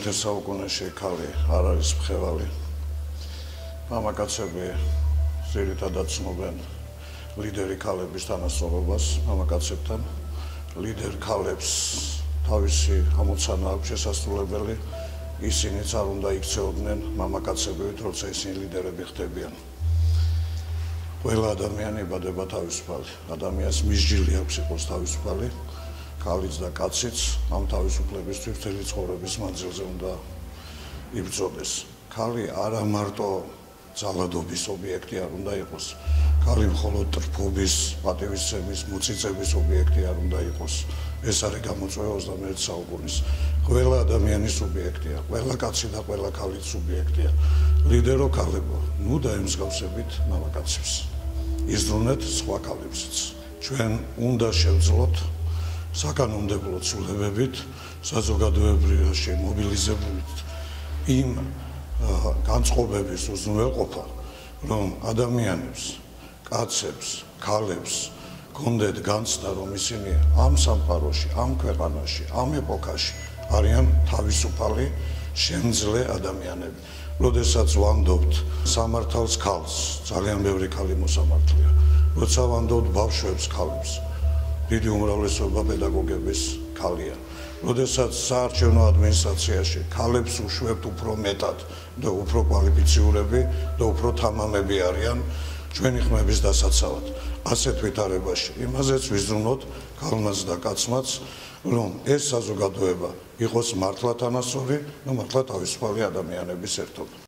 21 საუკუნეში ქალი არ არის მხევალი. მამაკაცები ძირითადად ცნობენ ლიდერი ქალების თანასწორობას მამაკაცებთან. ლიდერ ქალებს თავისი ამოცანა აქვს შესასრულებელი, ისინიც არ უნდა იქცეოდნენ მამაკაცებივით, როცა ისინი ლიდერები ხდებიან. ყველა ადამიანი იბადება თავისუფალი. ადამიანს მისჯილი აქვს იყოს თავისუფალი. ქალიც და კაციც ამ თავისუფლებისთვის მთელი ცხოვრების მანძილზე უნდა იბრძოდეს. ქალი არა მარტო ძალადობის ობიექტი არ უნდა იყოს. ქალი მხოლოდ ტრფობის, პატივისცემის, მოწიწების ობიექტი არ უნდა იყოს. ეს არის გამოწვევა 21 საუკუნის. ყველა ადამიანის სუბიექტია, ყველა კაცი და ყველა ქალი სუბიექტია. ლიდერო ქალებო, ნუ დაემსგავსებით მამაკაცებს. იზრუნეთ სხვა ქალებსაც. ჩვენ უნდა შევძლოთ საკანონმდებლო ცვლილებებით, საზოგადოებრივში მობილიზებით იმ განწყობების უზრუნველყოფა, რომ ადამიანებს, კაცებს, ქალებს გქონდეთ განცდა, რომ ისინი ამ სამყაროში, ამ ქვეყანაში, ამ ეპოქაში არიან თავისუფალი, შემძლე ადამიანები. როდესაც ვამბობთ სამართალს ქალს, ძალიან ბევრი ქალი მოსამართლეა. როცა ვამბობთ ბავშვებს ქალებს, დიდი უმრავლესობა პედაგოგების ქალია. როდესაც საარჩევნო ადმინისტრაციაში ქალებს უშვებთ უფრო მეტად და უფრო კვალიფიციურები და უფრო თამამები არიან ჩვენი ხმების დასაცავად. ასეთ ვითარებაში იმაზეც ვიზრუნოთ ქალმაც და კაცმაც, რომ ეს საზოგადოება იყოს მართლა თანასწორი და მართლა თავისუფალი ადამიანების ერთობა.